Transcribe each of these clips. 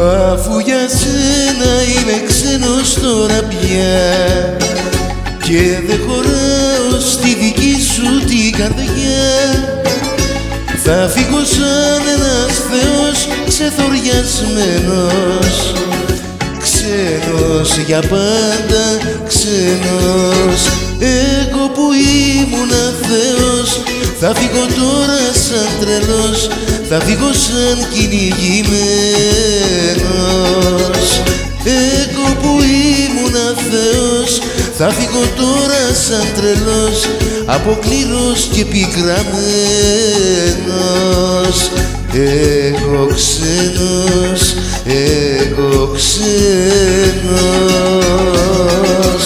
Αφού για σένα είμαι ξένος τώρα πια και δεν χωράω στη δική σου την καρδιά, θα φύγω σαν ένας θεός ξεθοριασμένος, ξένος για πάντα, ξένος. Εγώ που ήμουνα θεός, θα φύγω τώρα σαν τρελός, θα φύγω σαν κυνηγημένος. Εγώ που ήμουνα θεός, θα φύγω τώρα σαν τρελός, αποκλήρος και πικραμένος. Εγώ ξένος, εγώ ξένος.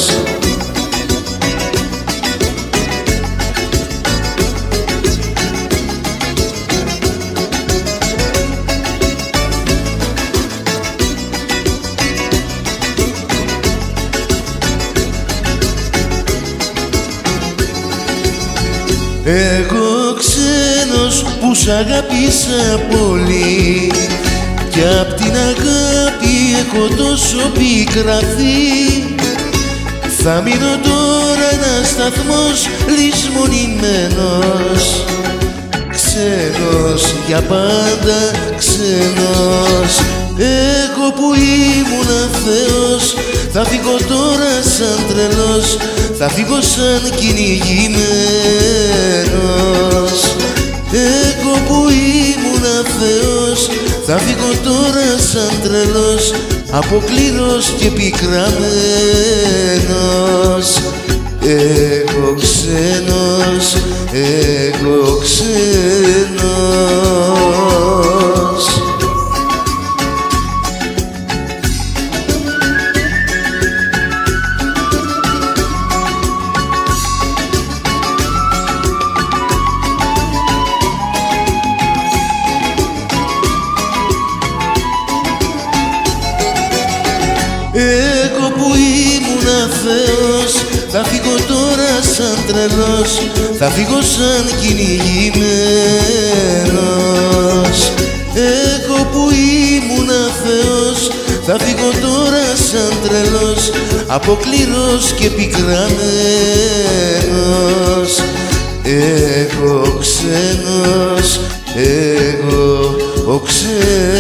Εγώ ξένος που σ' αγάπησα πολύ κι απ' την αγάπη έχω τόσο πικραθεί, θα μείνω τώρα ένας σταθμός λησμονημένος, ξένος για πάντα, ξένος. Εγώ που ήμουνα θεός, θα φύγω τώρα σαν τρελός, θα φύγω σαν κυνηγημένος. Εγώ που ήμουνα θεός, θα φύγω τώρα σαν τρελός, αποκλήρος και πικραμένος. Εγώ ξένος, εγώ ξένος. Εγώ που ήμουνα θεός, θα φύγω τώρα σαν τρελός, θα φύγω σαν κυνηγημένος. Εγώ που ήμουνα θεός, θα φύγω τώρα σαν τρελός, αποκλήρος και πικραμένος. Εγώ ξένος, εγώ ο ξένος.